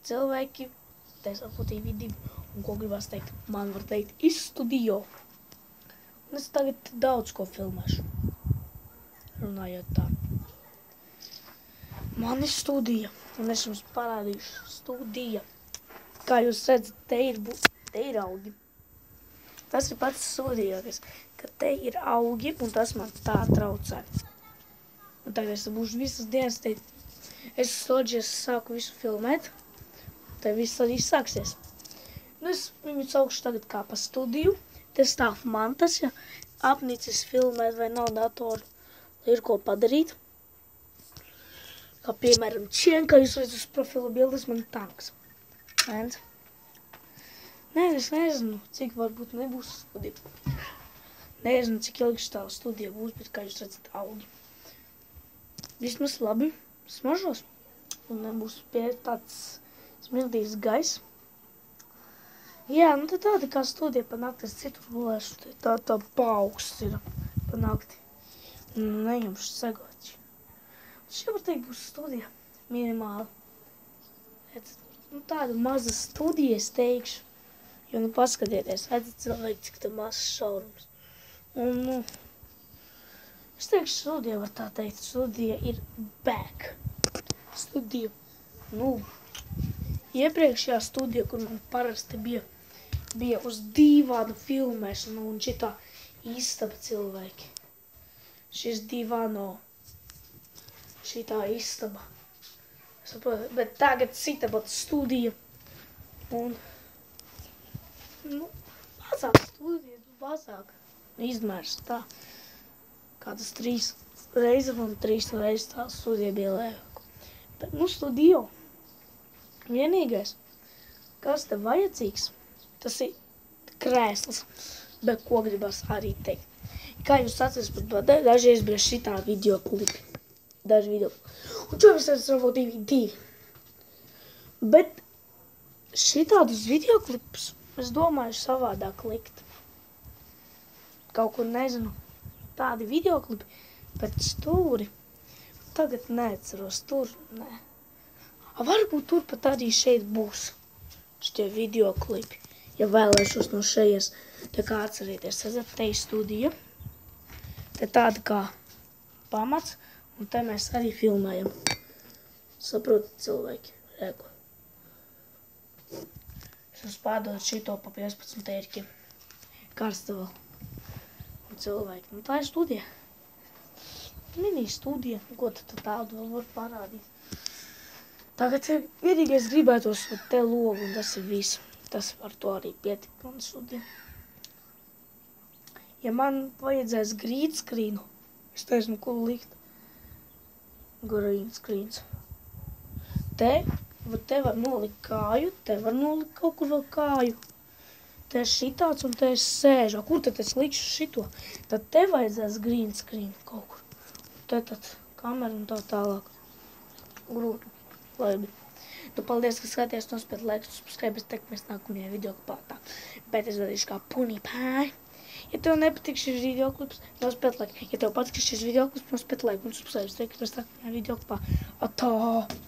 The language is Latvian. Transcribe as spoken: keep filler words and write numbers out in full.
cilvēki, taisa fotīvi divi, un ko gribās teikt, man var teikt iz studio. Un es tagad daudz ko filmēšu, runājot tā. Man ir studija, un es jums parādīšu studija. Kā jūs redzat, te ir, te ir augi. Tas ir pats sūdīgākais, ka te ir augi, un tas man tā traucē. Un tagad es būšu visas dienas te, es stoģies sāku visu filmēt, te viss arī sāksies. Nu, es viņu saukšu tagad kā pa studiju, te stāv mantas, ja apnicis filmēt vai nav datoru, lai ir ko padarīt. Kā piemēram čien, kā jūs redzat uz profilu bildes, man tanks. Viens. Nē, es nezinu, cik varbūt nebūs studija. Nezinu, cik ilgi šitā studija būs, bet kā jūs redzat augi. Vismaz labi smažos. Un nebūs pie tāds smirdīgs gaiss. Jā, nu tad tāda kā studija pa nakti es citur gulēšu. Tā tā paaugsts ir pa nakti. Nu, neņemšu segoči. Šī var teikt būs studija minimāli. Nu, tāda maza studija es teikšu. Jo, nu, paskatieties, redzat cilvēki, cik te mazs šaurums. Un, nu, es teikšu, studija var tā teikt, studija ir back. Studija, nu, iepriekšējā studija, kur man parasti bija, bija uz dīvāna filmēšana un šitā istaba cilvēki. Šis dīvāno, šitā istaba. Saprotu, bet tagad cita pat studija. Un, nu, mazāk studija, mazāk izmērs tā. Kādas trīs reizes un trīs reizes tā studija bija lielāka. Bet, nu, studio. Vienīgais, kas te vajadzīgs, tas ir krēsls. Bet ko gribas arī teikt. Kā jūs atceries par to, dažreiz bija šitā videoklipi. Daži videoklipi. Un šo es esmu divi divi. Bet šitādus videoklipus es domāju savādāk likt. Kaut kur nezinu, tādi videoklipi, bet stūri. Tagad neatceros, tur, nē. A, varbūt tur pat arī šeit būs šitie videoklipi. Ja vēlēšos no šejies, tā kā atcerieties, redzat, te ir studija. Te tāda kā pamats, un te mēs arī filmējam. Saprotat, cilvēki, regu. Es jums pārdodu šito pa piecpadsmit eirkiem. Karsta vēl. Un cilvēki, nu tā ir studija. Mini studija, ko tad tādu vēl var parādīt. Tagad vienīgais gribētos te logu, un tas ir viss. Tas ar to arī pietikt man studija. Ja man vajadzēs green screenu, es nezinu, ko likt. Green screens. Te, te var nolikt kāju, te var nolikt kaut kur vēl kāju. Te ir šitāds un te es sēžu. Kur tad es likšu šito? Tad te vajadzēs green screen kaut kur. Te tad kamera un tā tālāk. Grūti. Labi. Nu, paldies, ka skaties, nospied laikus, subscribe, es teiktu, mēs nākamajā videoklipā. Bet es darīšu kā punipāji. Ja tev nepatīk šis videoklips, nospied laiku. Ja tev patīk šis videoklips, nospied laiku un subscribe, es teiktu, mēs nākamajā videoklipā. Atā!